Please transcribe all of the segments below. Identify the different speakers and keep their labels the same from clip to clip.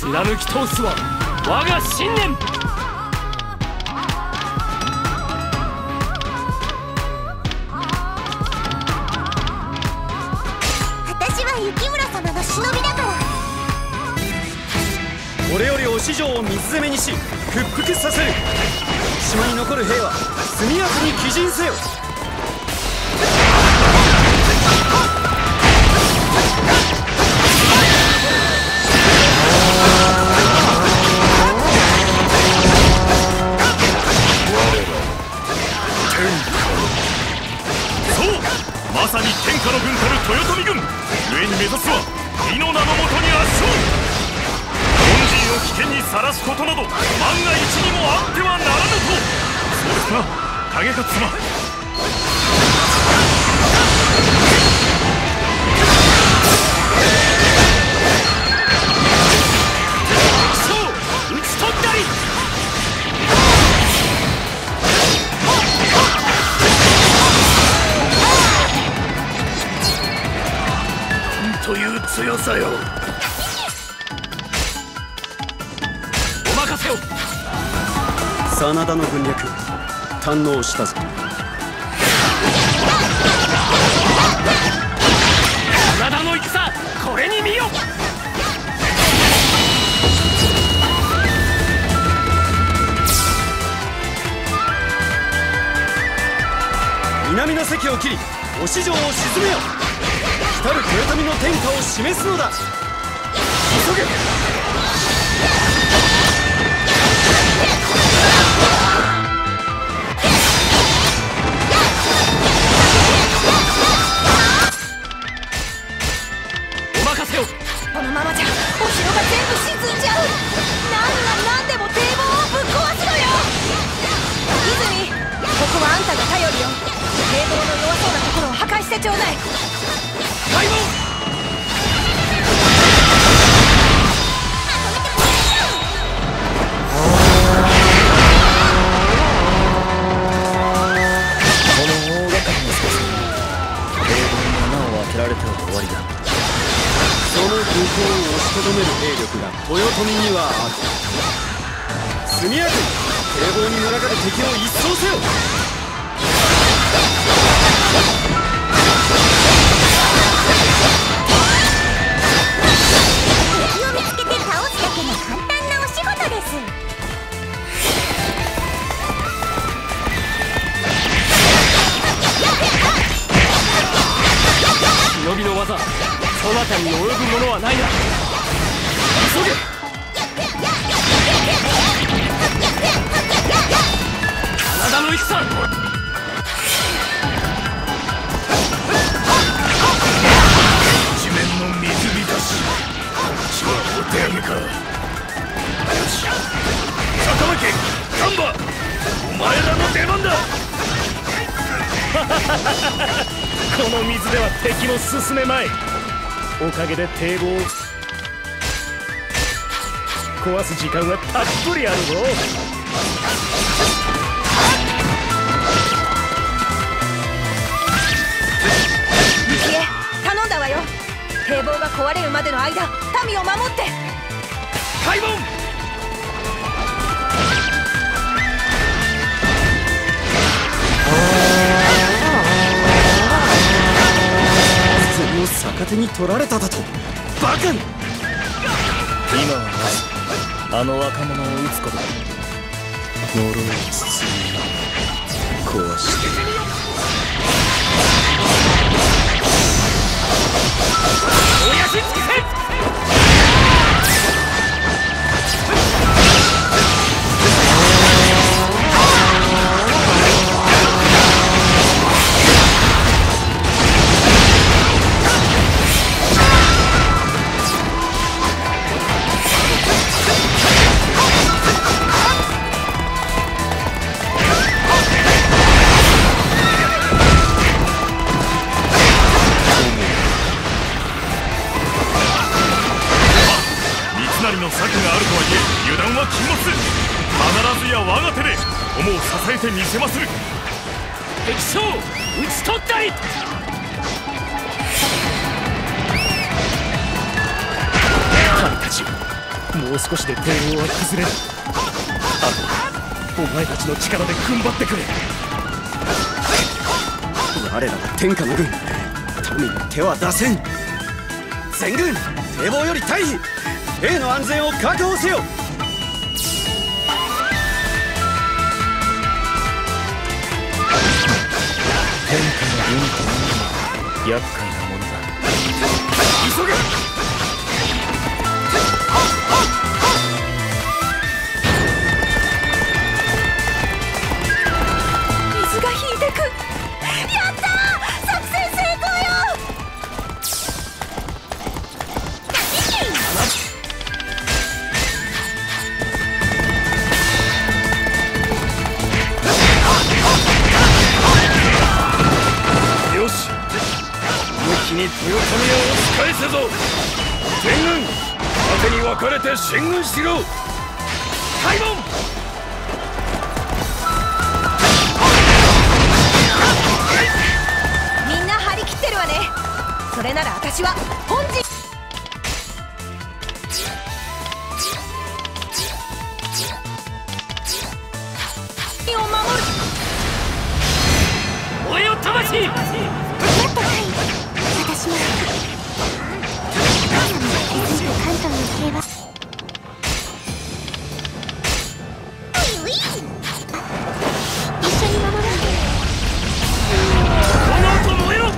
Speaker 1: 貫き通すは我が信念。
Speaker 2: 私は雪村様の忍びだから。
Speaker 3: これよりお師匠を水攻めにし屈服させる。島に残る兵は速やかに帰陣せよ。
Speaker 4: まさに天下の軍たる豊臣軍。上に目指すは火の名のもとに圧勝。本陣を危険にさらすことなど万が一にもあってはならぬと。そうですな景勝様。
Speaker 1: 討ち取ったり。
Speaker 4: という強さよ。
Speaker 1: お任せを。
Speaker 3: 真田の軍略堪能したぞ。
Speaker 1: 真田の戦これに見よ。
Speaker 3: 南の関を切りお師匠を鎮めよ。来る豊臣の天下を示すのだ。急げ。
Speaker 1: お任せを。
Speaker 2: このままじゃお城が全部沈んじゃう。何でも堤防をぶっ壊すのよ。泉、ここはあんたが頼りよ。堤防の弱そうなところを破壊してちょうだい。
Speaker 1: 開門。
Speaker 3: られては終わりだ。その武功を押しとどめる兵力が豊臣にはある。速やかに堤防に群がる敵を一掃せよ。
Speaker 2: 敵を見つけて倒すだけの簡単なお仕事です。
Speaker 1: 忍びの技そなたに及ぶものはないな。急げ。真田の戦。
Speaker 4: 一面の水浸し。こっちはお手上げか。よし坂巻丹波お前らの出番だ。
Speaker 1: この水では敵も進めまい。おかげで堤防を壊す時間はたっぷりあるぞ。
Speaker 2: 雪江、頼んだわよ。堤防が壊れるまでの間、民を守って。
Speaker 1: 開門。
Speaker 3: 逆手に取られただと。バカな。
Speaker 4: 今はまずあの若者を撃つことだ。呪い包み壊して
Speaker 1: おやしつけせ。
Speaker 4: の策があるとはいえ油断は禁物。必ずや我が手で友を支えてみせまする。
Speaker 1: 敵将討ち取ったり。
Speaker 4: 神たち
Speaker 1: もう少しで帝王は崩れる。あとお前たちの力で踏ん張ってくれ。
Speaker 3: 我らは天下の軍、民に手は出せん。全軍堤防より退避、兵の安全を確保せよ。
Speaker 1: 天下の軍というのは厄介なものだ。
Speaker 3: 急げ。
Speaker 2: 水が引いてく。やったー、作戦成功よ。
Speaker 1: よし、向きに豊臣を押し返せぞ。全軍縦に分かれて進軍しろ。開門。
Speaker 2: みんな張り切ってるわね。それなら私は本陣を守る。
Speaker 1: 燃えよ魂。
Speaker 2: やっとはい、私も関東の平和。一緒に守ろう。
Speaker 1: この後燃えろ。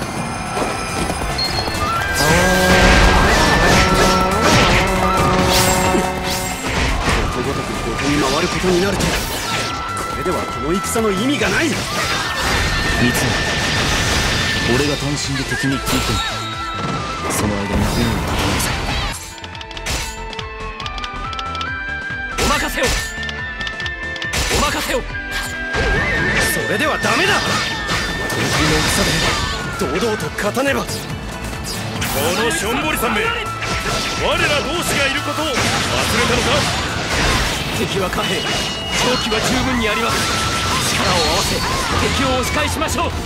Speaker 3: ことごとく後手に回ることになると、これではこの戦の意味がない。
Speaker 1: 三つ俺が単身で敵に食い込む。その間に軍を守せ。お任せを。お任せを。
Speaker 3: それではダメだ。得意の戦で堂々と勝たねば。
Speaker 4: このしょんぼりさんめ、我ら同志がいることを忘れたのか。
Speaker 1: 敵は貨幣、長期は十分にあります。力を合わせ敵を押し返しましょう。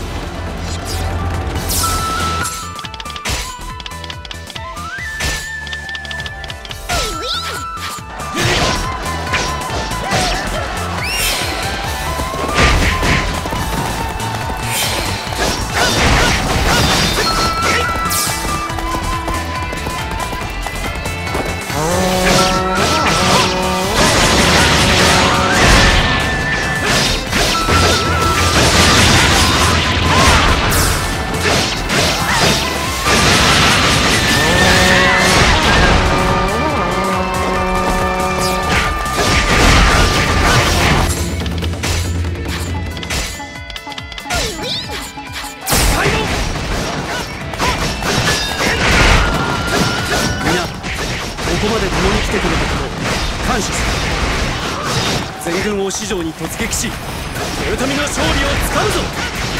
Speaker 3: ここまで共に来てくれたことを感謝する。全軍を四条に突撃し、豊臣の勝利をつかむぞ。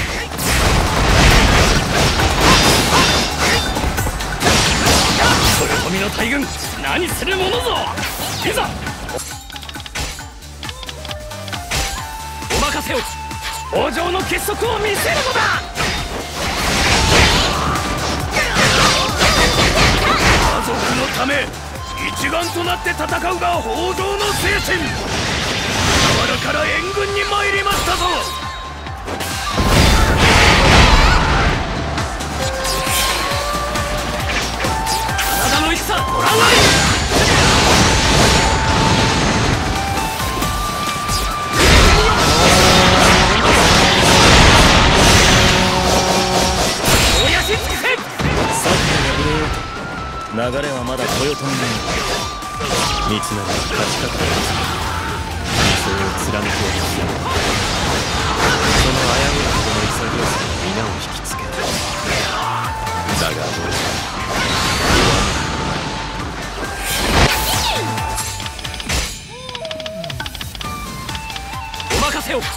Speaker 1: 豊臣の大軍、何するものぞ。いざお任せを。王城の結束を見せるのだ。
Speaker 4: 家族のため一丸となって戦うが報道の精神。我らから援軍に参りましたぞ。
Speaker 1: 体の戦、ご覧あり。おやし尽くせ。さっき敗れようと流れはまだ豊臣に。三成は勝ち方を理想を貫くを必要。その危ういほどの潔さに皆を引きつけた。だが俺はお任せを。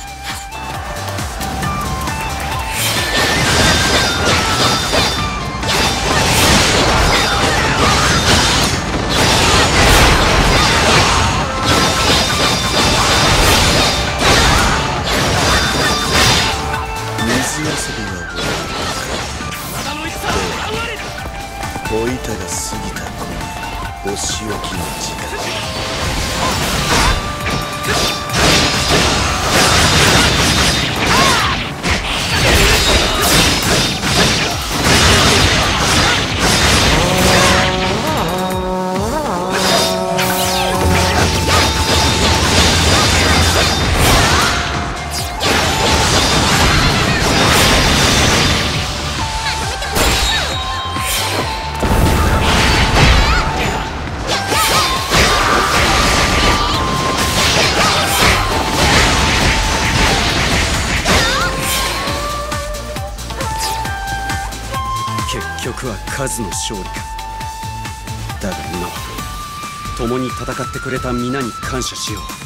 Speaker 3: 小板がお仕置きの時間。結局は数の勝利か。だが今は共に戦ってくれた皆に感謝しよう。